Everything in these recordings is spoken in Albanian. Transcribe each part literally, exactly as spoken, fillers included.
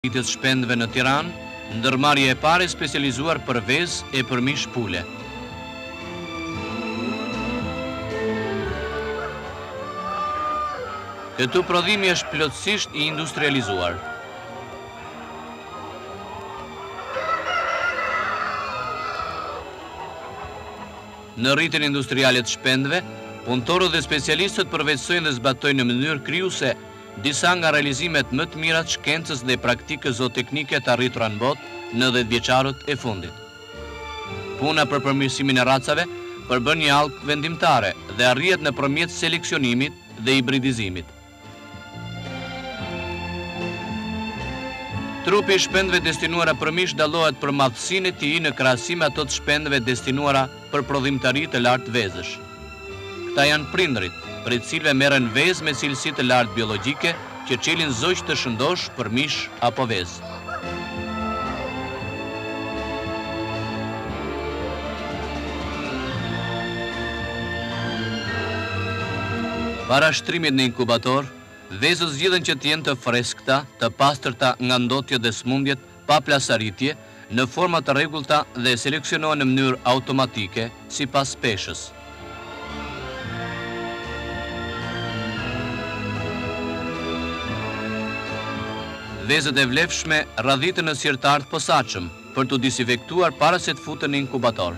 Rritjes shpendëve në Tiranë, ndërmarrje e parë specializuar për vezë e për mish pule. Këtu prodhimi është plotësisht i industrializuar. Në rritjen industriale të shpendëve, punëtorët dhe specialistët përveçsojnë dhe zbatojnë në mënyrë krijuese disa nga realizimet më të mira të shkencës dhe praktikës zooteknike të arritura në botë në dhjetë-vjeçarët e fundit. Puna për përmirësimin e racave përbën një allkë vendimtare dhe arrihet nëpërmjet seleksionimit dhe hibridizimit. Trupi i shpendëve destinuara për mish dallohet për madhësinë e tij në krahasim me ato të shpendëve destinuara për prodhimtari të lartë vezësh. Këta janë prindrit, për të cilëve merren vezë me cilësi të lartë biologjike që çelin zogj të shëndosh për mish apo vezë. Para shtrimit në inkubator, vezët zgjidhen që të jenë të freskëta, të pastërta nga ndotjet dhe smundjet, pa plasaritje, në forma të rregullta dhe seleksionohen në mënyrë automatike sipas peshës. Vezët e vlefshme radhiten në sirtar të posaçëm për të disinfektuar para se të futen në inkubator.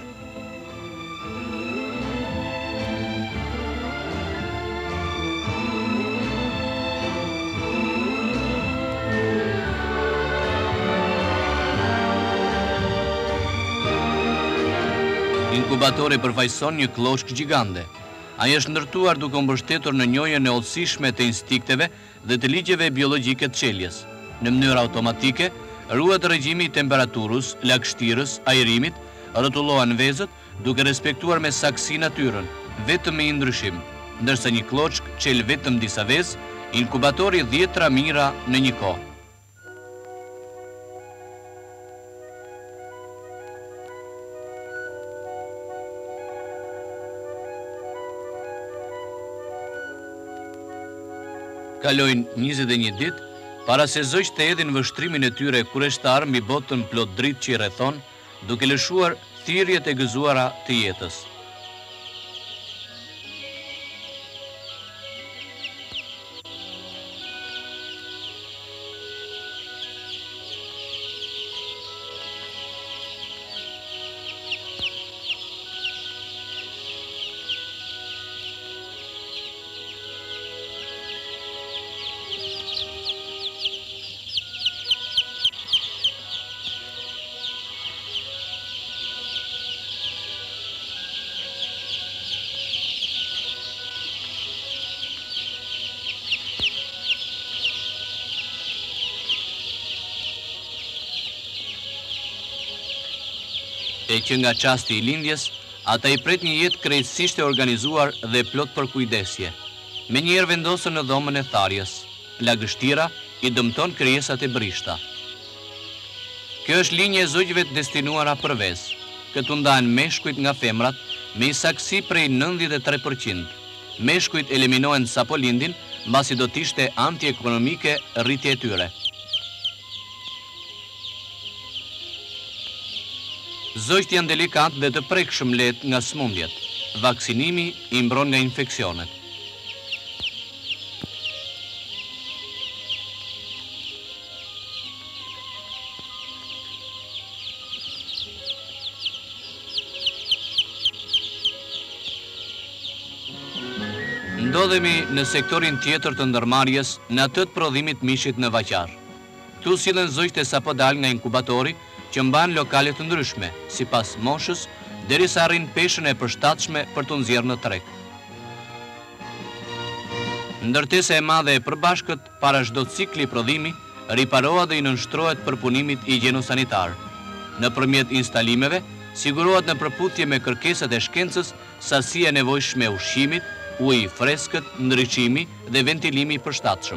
Inkubatori përfaqëson një kloshk gjigande. Ai është ndërtuar duke u mbështetur në njohjen e hollësishme të instinkteve dhe të ligjeve biologjike të çeljes. Në mënyrë automatike, ruhet regjimi i temperaturës, lagështirës, ajrimit, rrotullohen vezët duke respektuar me saksi natyrën, vetëm me ndryshim, ndërsa një kloçk çel vetëm disa vezë, inkubatori dhjetra mira në një kohë. Kalojnë njëzet e një ditë, para se zogjtë të hedhin vështrimin e tyre kureshtar mbi botën plot dritë që i rrethon, duke lëshuar thirrjet e gëzuara të jetës. E që nga qasti i lindjes, ata i pret një jetë krejtësisht e organizuar dhe plot për kujdesje. Me njerë vendosën në dhomën e tharjes, lagështira i dëmton krijesat e brishta. Kjo është linje e zogjve të destinuara për vezë. Këtu ndahen meshkujt nga femrat me një saksi prej nëntëdhjetë e tre përqind. Meshkujt eliminohen sapo lindin, mbasi do t'ishte antiekonomike rritje e tyre. Zogjtë janë delikat dhe të prekshëm lehtë nga smundjet. Vaksinimi i mbron nga infeksionet. Ndodhemi në sektorin tjetër të ndërmarrjes në atë të prodhimit mishit në vaqar. Këtu sillen zogjtë e sapo dal nga inkubatori, që mban lokale të ndryshme, sipas moshës, derisa arrin peshën e përshtatshme për të nxjerrë në treg. Ndërtesa e madhe e përbashkët para çdo cikli prodhimi riparohet dhe i nënshtrohet përpunimit higjieno-sanitar. Nëpërmjet instalimeve, sigurohet në përputhje me kërkesat e shkencës sasia e nevojshme e ushqimit, uji i freskët, ndriçimi dhe ventilimi i përshtatshëm.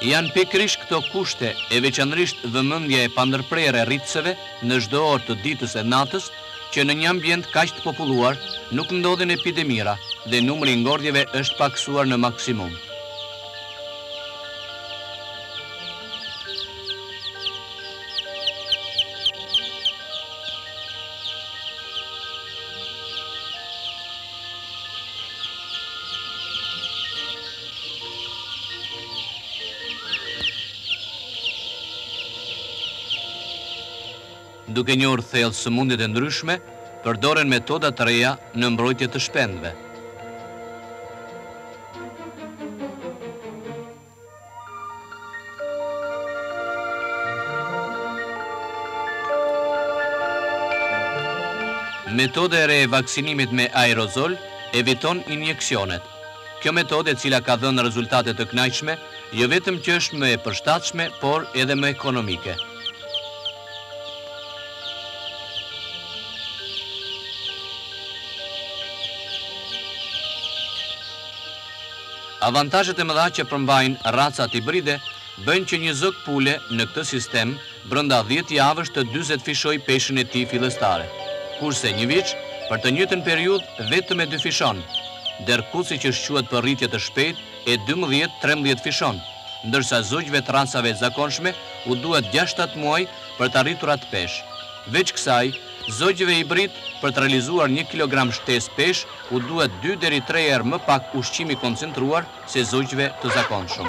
Janë pikërisht këto kushte e veçanërisht vëmendja e pandërprerë e rritëseve në çdo orë të ditës e natës që në një ambient kaq të populluar nuk ndodhin epidemira dhe numri i ngordhjeve është paksuar në maksimum. Duke njohur thellë sëmundjet e ndryshme, përdoren metoda të reja në mbrojtje të shpendëve. Metoda e re e vaksinimit me aerozol eviton injeksionet. Kjo metodë, e cila ka dhënë rezultate të kënaqshme, jo vetëm që është më e përshtatshme, por edhe më ekonomike. Avantazhet e mëdha që përmbajnë racat hibride bëjnë që një zog pule në këtë sistem brenda dhjetë javësh të dyzet fishoj peshën e tij fillestare, kurse një vit për të njëjtën periudhë vetëm e dy fishon, dërkuci që shquhet për rritje të shpejtë e dymbëdhjetë trembëdhjetë fishon, ndërsa zogjve të racave zakonshme u duhet gjashtë shtatë muaj për të arritur atë peshë. Veç kësaj, zogjve hibrid për të realizuar një kilogram shtesë peshë u duhet dy deri tre herë më pak ushqim i koncentruar se zogjve të zakonshëm.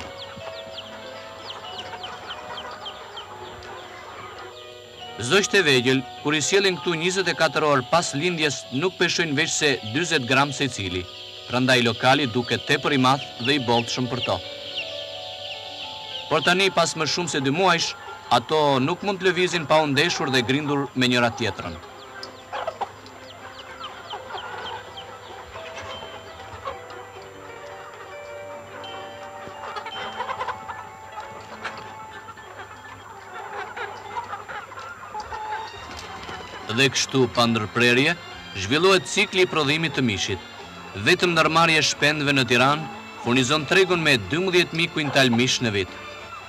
Zogjt e vegjël, kur i sjellin këtu njëzet e katër orë pas lindjes, nuk peshojnë veç se dyzet gram secili, prandaj lokali duket tepër i madh dhe i bolltshëm për to. Por tani, pas më shumë se dy muajsh, ato nuk mund të lëvizin pa u ndeshur dhe grindur me njëra tjetrën. Dhe kështu pa ndërprerje, zhvillohet cikli i prodhimit të mishit. Vetëm ndërmarrja e shpendëve në Tiranë furnizon tregun me dymbëdhjetë mijë kuintal mish në vit.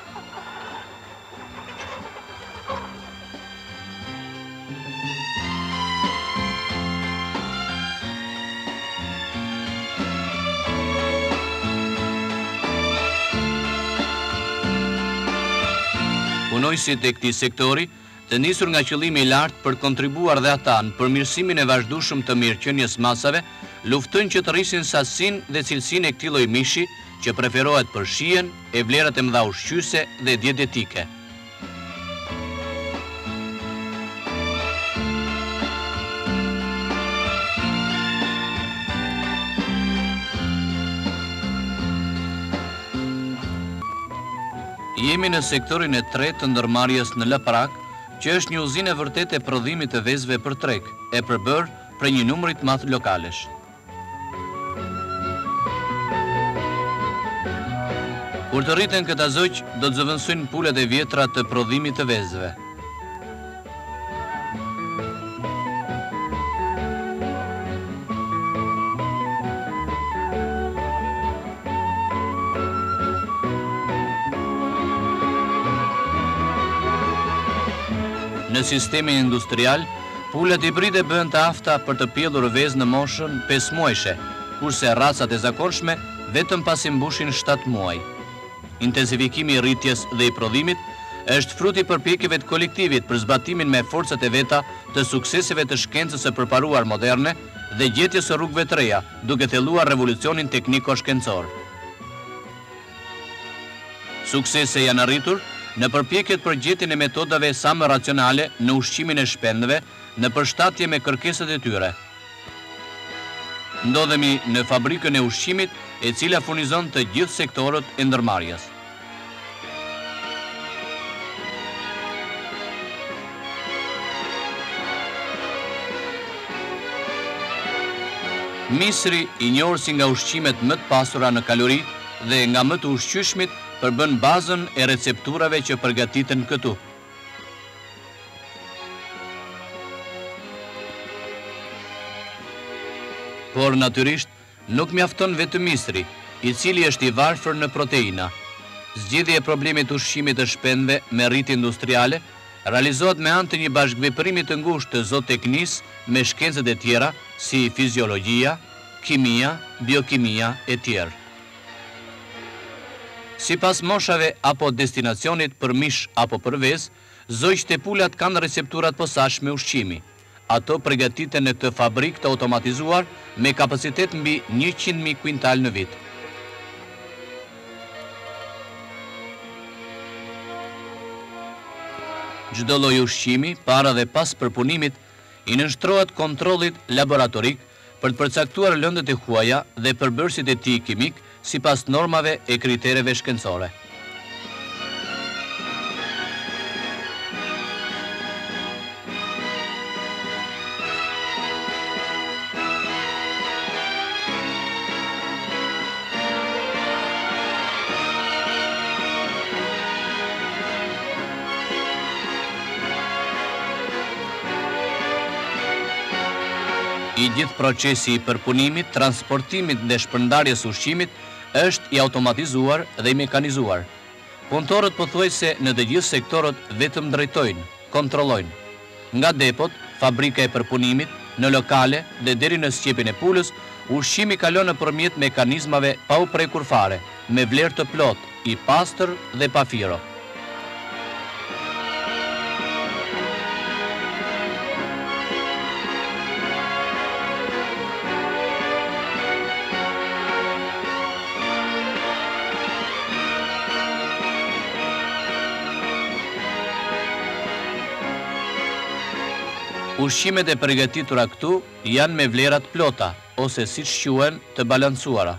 Punojësit e këtij sektori, të nisur nga qëllimi i lartë për kontribuar dhe ata në përmirësimin e vazhdueshëm të mirëqenies masave, luftojnë që të rrisin sasinë dhe cilësinë e këtij lloji mishi që preferohet për shijen, e vlerat e mëdha ushqyese dhe dietetike. Jemi në sektorin e tretë të ndërmarrjes në Laprak, që është një uzinë e vërtetë e prodhimit të vezëve për treg, e përbërë prej një numri të madh lokalesh. Kur të rriten këta zogj, do të zëvendësojnë pulet e vjetra të prodhimit të vezëve. Në sistemin industrial, pulet hibride bëhen të afta për të pjellur vezë në moshën pesë muajshe, kurse racat e zakonshme vetëm pasi mbushin shtatë muaj. Intensifikimi i rritjes dhe i prodhimit është fruti i përpjekjeve të kolektivit për zbatimin me forcat e veta të sukseseve të shkencës së përparuar moderne dhe gjetjes së rrugëve të reja, duke thelluar revolucionin tekniko-shkencor. Suksese janë arritur në përpjekjet për gjetjen e metodave sa më racionale në ushqimin e shpendëve në përshtatje me kërkesat e tyre. Ndodhemi në fabrikën e ushqimit, e cila furnizon të gjithë sektorët e ndërmarrjes. Misri, i njohur si nga ushqimet më të pasura në kalori dhe nga më të ushqyeshmit, përbën bazën e recepturave që përgatiten këtu. Por natyrisht, nuk mjafton vetëm misri, i cili është i varfër në proteina. Zgjidhja e problemit ushqimit të shpendëve me rritje industriale realizohet me anë të një bashkëveprimit të ngushtë të zootteknisë me shkencët e tjera si fiziologjia, kimia, biokimia e tjerë. Sipas moshave apo destinacionit për mish apo për vezë, zogjtë e pulat kanë recepturat posaçme ushqimi. Ato përgatiten në këtë fabrikë të automatizuar me kapacitet mbi njëqind mijë kuintal në vit. Çdo lloj ushqimi, para dhe pas përpunimit, i nënshtrohet kontrollit laboratorik për të përcaktuar lëndët e huaja dhe përbërësit e tij kimik sipas normave e kritereve shkencore. I gjithë procesi i përpunimit, transportimit dhe shpërndarjes ushqimit është i automatizuar dhe i mekanizuar. Punëtorët pothuajse në të gjithë sektorët vetëm drejtojnë, kontrollojnë. Nga depot, fabrika e përpunimit, në lokale dhe deri në sqepjen e pulës, ushqimi kalon nëpërmjet mekanizmave pa u prekur fare, me vlerë të plotë, i pastër dhe pa firo. Ushqimet e përgatitura këtu janë me vlerat plota, ose siç quhen të balancuara.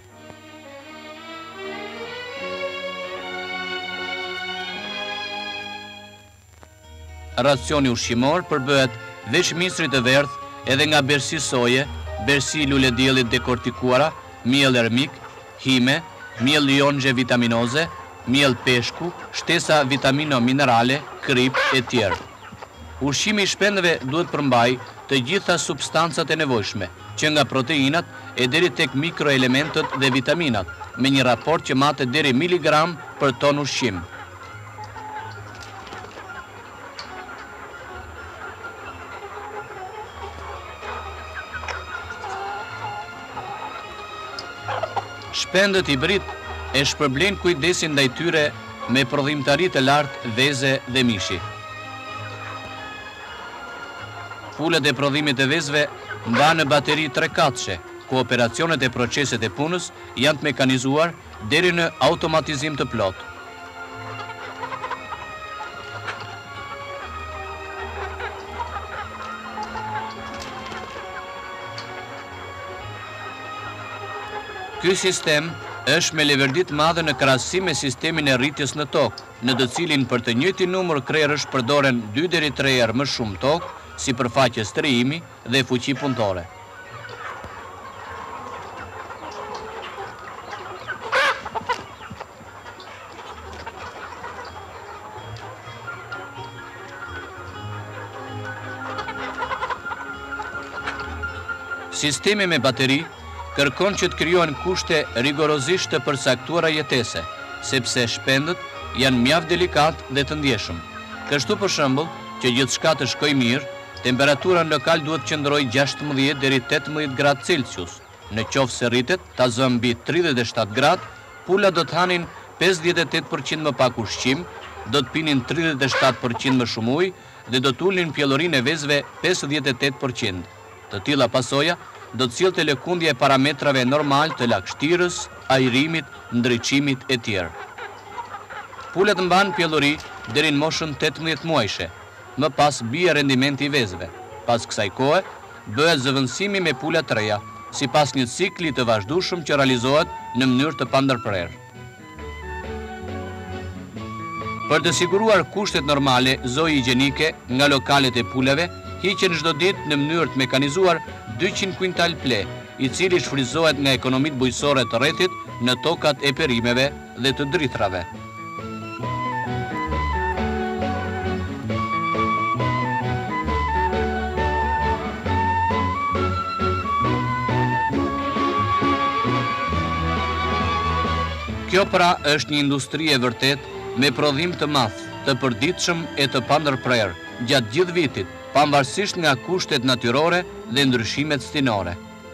Racioni ushqimor përbëhet veç misrit të verdh edhe nga bersi soje, bersi lule diellit dekortikuara, miell ermik, hime, miell lionxhe vitaminoze, miell peshku, shtesa vitamino minerale, krip e tjerë. Ushqimi i shpendëve duhet përmbaj të gjitha substancat e nevojshme, që nga proteinat e deri tek mikroelementët dhe vitaminat, me një raport që matet deri miligram për ton ushqim. Shpendët hibrid e shpërblejnë kujdesin ndaj tyre me prodhimtari të lartë veze dhe mishi. Pulët e prodhimit të vezëve mbahen në bateri trekatëshe, ku operacionet e proceset e punës janë të mekanizuar deri në automatizim të plotë. Ky sistem është me leverdi të madhe në krahasim me sistemin e rritjes në tokë, në të cilin për të njëjtin numër krerësh përdoren dy deri tre herë më shumë tokë, si përfaqe strehimi dhe fuqi punëtore. Sistemi me bateri kërkon që të krijohen kushte rigorozisht të përcaktuara jetese, sepse shpendët janë mjaft delikat dhe të ndjeshëm. Kështu për shembull, që gjithçka të shkojë mirë, temperatura në lokal duhet qëndroj gjashtëmbëdhjetë deri tetëmbëdhjetë gradë Celsius. Në qoftë se rritet ta zë mbi tridhjetë e shtatë gradë, pulat do të hanin pesëdhjetë e tetë përqind më pak ushqim, do të pinin tridhjetë e shtatë përqind më shumë ujë dhe do të ulnin pjellorinë e vezëve pesëdhjetë e tetë përqind. Të tilla pasoja do të sillte lëkundje e parametrave normal të lagështirës, ajrimit, ndriçimit e tjerë. Pulat mban pjellori deri në moshën tetëmbëdhjetë muajshe. Më pas bie rendimenti i vezëve. Pas kësaj kohe, bëhet zëvendësimi me pula të reja, sipas një cikli të vazhdueshëm që realizohet në mënyrë të pandërprerë. Për të siguruar kushtet normale zoë higjienike nga lokalet e pulave, hiqen çdo ditë në mënyrë të mekanizuar dyqind kuintal ple, i cili shfrytëzohet nga ekonomitë bujqësore të rrethit në tokat e perimeve dhe të drithrave. Kjo pra është një industri e vërtet me prodhim të madh, të përditshëm e të pandërprer gjatë gjithë vitit, pavarësisht nga kushtet natyrore dhe ndryshimet stinore.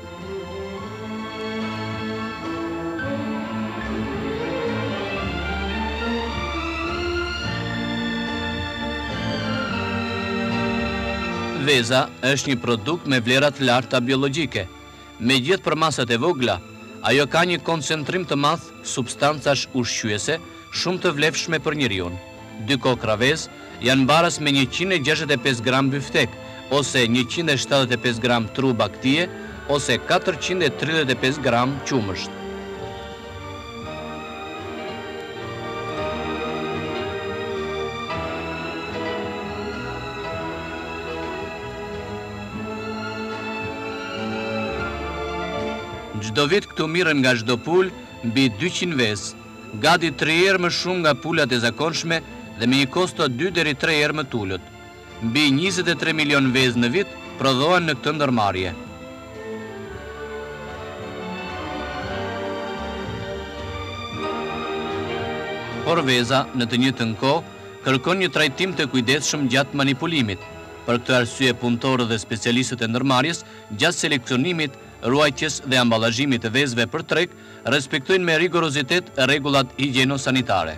Veza është një produkt me vlera të larta biologjike. Me gjithë përmasat e vogla, ajo ka një koncentrim të madh substancash ushqyese shumë të vlefshme për njeriu. Dy kokra vezë janë baras me njëqind e gjashtëdhjetë e pesë gram biftek, ose njëqind e shtatëdhjetë e pesë gram tru baktie, ose katërqind e tridhjetë e pesë gram qumësht. Çdo vit këtu mirën nga çdo pul mbi dyqind vezë, gati tre herë më shumë nga pulat e zakonshme dhe me një kosto dy deri tre herë më tulët. Mbi njëzet e tre milion vezë në vit prodhohen në këtë ndërmarrje. Por veza, në të njëjtën kohë, kërkon një trajtim të kujdesshëm gjatë manipulimit. Për këtë arsye punëtorët dhe specialistët e ndërmarrjes gjatë seleksionimit, ruajtjes dhe amballazhimit të vezëve për treg respektojnë me rigorozitet rregullat higjieno-sanitare.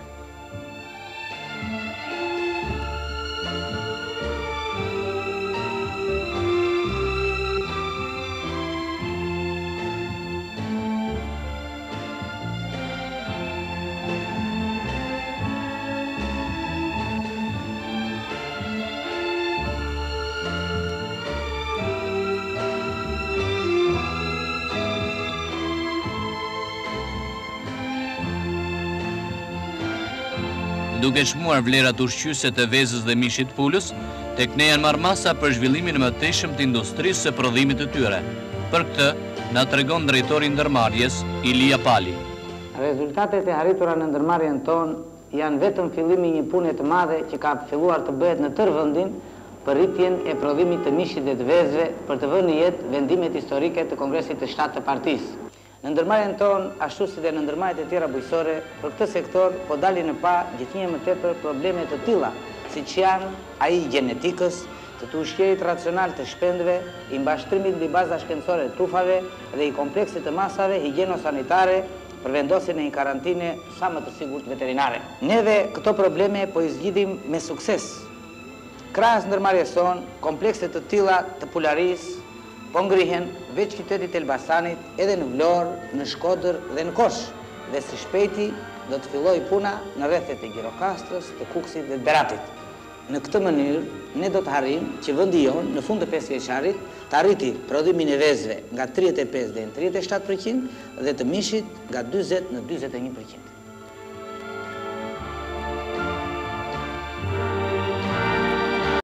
Duke shmuar vlerat ushqyese të vezës dhe mishit pulës, tek ne janë marrë masa për zhvillimin e mëtejshëm të industrisë së prodhimit të tyre. Për këtë, na tregon drejtori i ndërmarrjes, Ilia Pali. Rezultatet e arritura në ndërmarrjen tonë janë vetëm fillimi i një pune të madhe që ka filluar të bëhet në tërë vendin për rritjen e prodhimit të mishit dhe të vezëve për të vënë në jetë vendimet historike të Kongresit të shtatë të partisë. Në ndërmarrjen tonë, ashtu si dhe në ndërmarrjet e tjera bujqësore, për këtë sektor po dalin në pa gjithnjë më tepër probleme të tilla, siç janë ai i gjenetikës, të të ushqyerit racional të shpendëve, i mbashtrimit mbi baza shkencore të trufave dhe i kompleksit të masave higjieno-sanitare për vendosjen e një karantine sa më të sigurt veterinare. Neve këto probleme po i zgjidhim me sukses. Krahas ndërmarrjes sonë, komplekse të tilla të pularisë po ngrihen veç qytetit Elbasanit edhe në Vlorë, në Shkodër dhe në Kosh, dhe së shpejti do të fillojë puna në rrethet e Gjirokastrës, të Kukësit dhe të Beratit. Në këtë mënyrë, ne do të arrijmë që vendi jonë në fund të pesë vjeçarit të arriti prodhimin e vezëve nga tridhjetë e pesë deri në tridhjetë e shtatë përqind dhe të mishit nga dyzet në dyzet e një përqind.